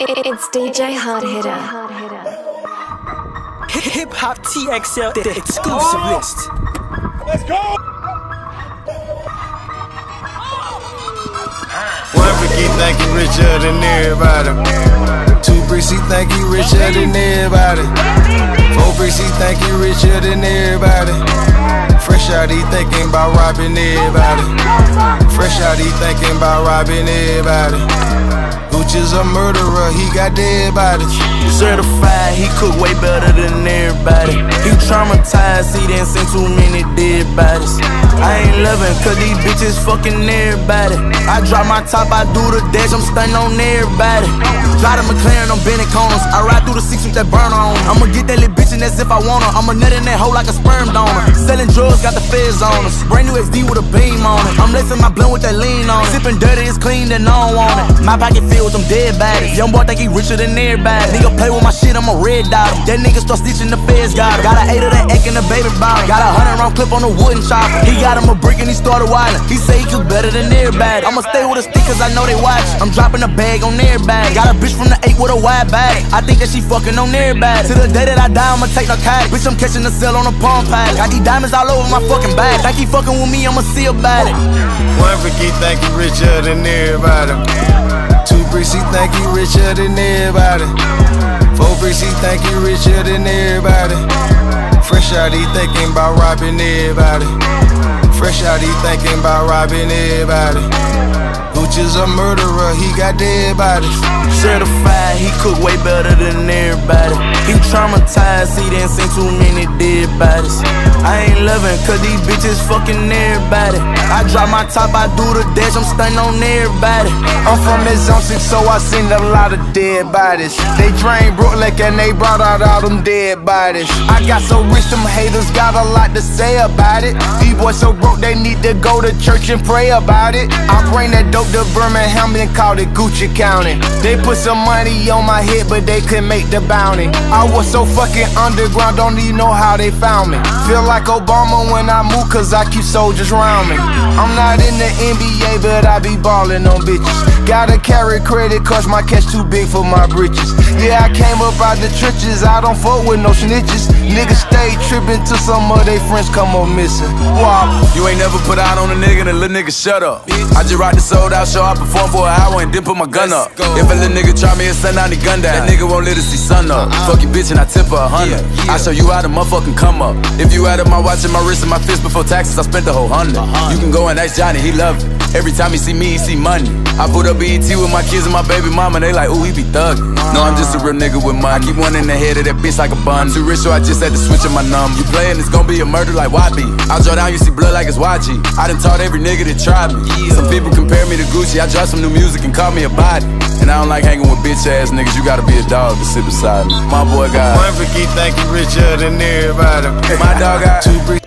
It's DJ Hard Hitter. Hip Hop TXL, the exclusive list. Let's go! One freaky think he richer than everybody. Two bricks he think he richer than everybody. Four bricks he think he richer than everybody. Fresh out he thinking about robbing everybody. Fresh out he thinking about robbing everybody. Gooch is a murderer, he got dead bodies. Certified, he cook way better than everybody. He traumatized, he done seen too many dead bodies. I ain't loving cause these bitches fucking everybody. I drop my top, I do the dash, I'm stunning on everybody. Drive the McLaren, I'm bending corners. I ride through the 6 with that burner on. I'ma get that little bitch in as if I want her. I'ma nut in that hole like a sperm donor. Selling drugs, got the feds on us. Brand new XD with a beam on it. I'm lacing my blunt with that lean on it. Sipping dirty, it's clean, then I don't want it. My pocket filled with them dead bodies. Young boy think he richer than everybody. Nigga play with my shit, I'ma red dot him. That nigga start stitching, the feds got him. Got an 8 of that egg in the baby bottle. Got a 100-round clip on the wooden chopper. He got him a brick and he started wildin'. He say he cook better than everybody. I'ma stay with a stick cause I know they watch. I'm dropping a bag on everybody. Got a bitch from the 8 with a wide bag. I think that she fucking on everybody. To the day that I die, I'ma take narcotics. Bitch, I'm catching the cell on a palm pad. Got these diamonds all over my fucking back. Think he fucking with me, I'ma see about it. One freaky think he richer than everybody. Two bricks he think he richer than everybody. Four bricks he think he richer than everybody. Fresh out he thinking about robbing everybody. Fresh out he thinking about robbing everybody. Gooch is a murderer, he got dead bodies. Certified, he cook way better than everybody. He traumatized, he done seen too many dead bodies. I ain't loving cause these bitches fucking everybody. I drop my top, I do the dash, I'm stunning on everybody. I'm from that zone 6, so I seen a lot of dead bodies. They drained Brooklyn and they brought out all them dead bodies. I got so rich, them haters got a lot to say about it. These boys so broke, they need to go to church and pray about it. I bring that dope to Birmingham and called it Gucci County. They put some money on my head, but they couldn't make the bounty. I was so fucking underground, don't even know how they found me. Feel like Obama when I move, cause I keep soldiers around me. I'm not in the NBA, but I be ballin' on bitches. Gotta carry credit cause my cash too big for my britches. Yeah, I came up out the trenches, I don't fuck with no snitches. Niggas stay trippin' till some of they friends come up missing. Wow. You ain't never put out on a nigga, then little nigga shut up. I just rock the sold out show, I perform for an hour and then put my gun up. If a little nigga try me and send out the gun down, that nigga won't let us see sun up. Fuck your bitch and I tip her 100. I show you how to motherfucking come up. If you added my watch and my wrist and my fist before taxes, I spent the whole 100. You can go and ask Johnny, he love it. Every time he see me, he see money. I put up BET with my kids and my baby mama, they like, ooh, he be thuggin'. No, I'm just a real nigga with money. I keep one in the head of that bitch like a bun. Too rich, so I just had to switch up my number. You playin', it's gon' be a murder like YB. I draw down, you see blood like it's YG. I done taught every nigga that tried me. Some people compare me to Gucci, I drop some new music and call me a body. And I don't like hanging with bitch ass niggas, you gotta be a dog to sit beside me. My boy got one freaky think he richer than everybody. My dog got two bricks.